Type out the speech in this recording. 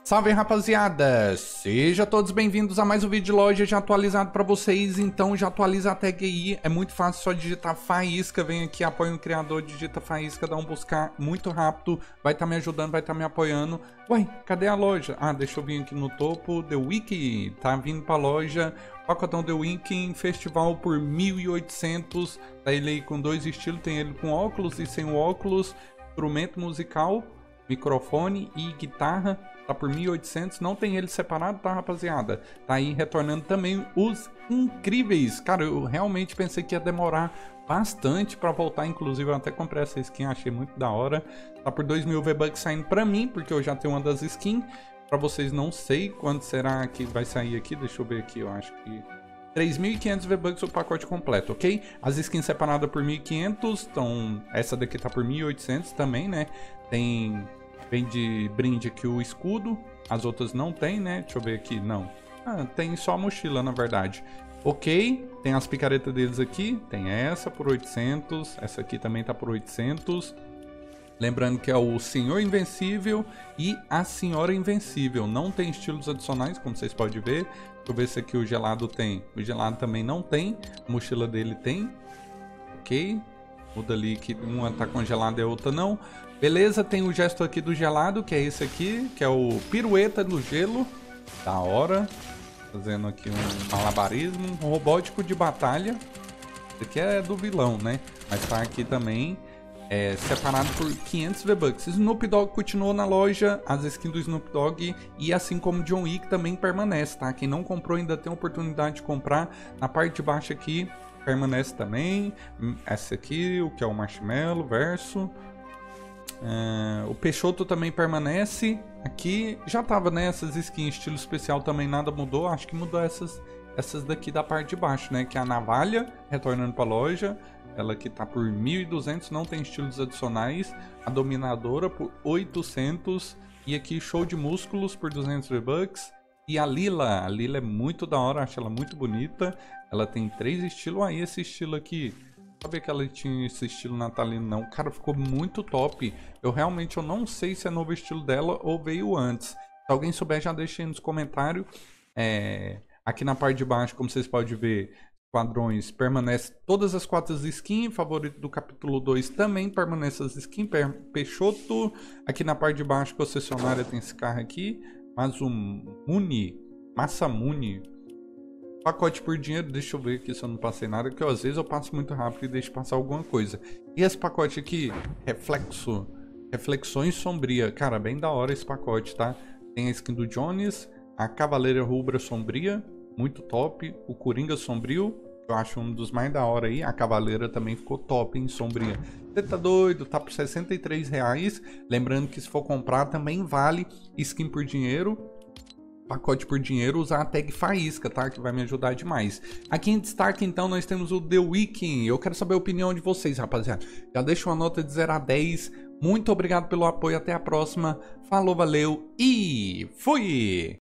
Salve, rapaziada! Sejam todos bem-vindos a mais um vídeo de loja já atualizado para vocês. Então já atualiza a tag aí, é muito fácil, só digitar Faísca, vem aqui, apoia o criador, digita Faísca, dá um buscar muito rápido, vai estar me ajudando, vai estar me apoiando. Ué, cadê a loja? Ah, deixa eu vir aqui no topo, The Week, tá vindo pra loja, pacotão The Week, festival por 1.800, tá ele aí com dois estilos, tem ele com óculos e sem óculos, instrumento musical, microfone e guitarra. Tá por 1.800, não tem ele separado, tá, rapaziada? Tá aí retornando também os incríveis. Cara, eu realmente pensei que ia demorar bastante pra voltar. Inclusive, eu até comprei essa skin, achei muito da hora. Tá por 2.000 V-Bucks saindo pra mim, porque eu já tenho uma das skins. Pra vocês, não sei quando será que vai sair aqui. Deixa eu ver aqui, eu acho que 3.500 V-Bucks o pacote completo, ok? As skins separadas por 1.500, então essa daqui tá por 1.800 também, né? Vem de brinde aqui o escudo, as outras não tem, né? Deixa eu ver aqui, não. Ah, tem só a mochila, na verdade. Ok, tem as picaretas deles aqui, tem essa por 800, essa aqui também tá por 800. Lembrando que é o Senhor Invencível e a Senhora Invencível. Não tem estilos adicionais, como vocês podem ver. Deixa eu ver se aqui o gelado tem. O gelado também não tem, a mochila dele tem. Ok, muda ali que uma tá congelada e a outra não. Beleza, tem o gesto aqui do gelado, que é esse aqui, que é o pirueta do gelo. Da hora. Fazendo aqui um malabarismo, um robótico de batalha. Esse aqui é do vilão, né? Mas tá aqui também, separado por 500 V-Bucks. Snoop Dogg continuou na loja, as skins do Snoop Dogg, e assim como John Wick também permanece, tá? Quem não comprou ainda tem a oportunidade de comprar. Na parte de baixo aqui, permanece também. Essa aqui, o que é o Marshmallow Verso. O Peixoto também permanece. Aqui já tava, né? Essas skins estilo especial também nada mudou. Acho que mudou essas daqui da parte de baixo, né? Que é a navalha retornando para a loja. Ela aqui tá por 1.200, não tem estilos adicionais. A dominadora por 800. E aqui show de músculos por 200 V-Bucks. E a Lila é muito da hora, acho ela muito bonita. Ela tem 3 estilos. Aí esse estilo aqui, sabia que ela tinha esse estilo natalino não. Cara, ficou muito top. Eu não sei se é novo estilo dela ou veio antes. Se alguém souber, já deixa aí nos comentários. Aqui na parte de baixo, como vocês podem ver, padrões, permanece todas as 4 skins. Favorito do capítulo 2 também permanece as skins. Peixoto. Aqui na parte de baixo, concessionária, tem esse carro aqui. Massamune. Pacote por dinheiro, deixa eu ver aqui se eu não passei nada, que às vezes eu passo muito rápido e deixo passar alguma coisa. E esse pacote aqui, Reflexões Sombria, cara, bem da hora esse pacote, tá? Tem a skin do Jones, a Cavaleira Rubra Sombria, muito top, o Coringa Sombrio, eu acho um dos mais da hora aí, a Cavaleira também ficou top, hein, Sombria. Você tá doido, tá por R$63, lembrando que se for comprar também vale skin por dinheiro. Pacote por dinheiro, usar a tag Faísca, tá? Que vai me ajudar demais. Aqui em destaque, então, nós temos o The Week. Eu quero saber a opinião de vocês, rapaziada. Já deixa uma nota de 0 a 10. Muito obrigado pelo apoio. Até a próxima. Falou, valeu e fui!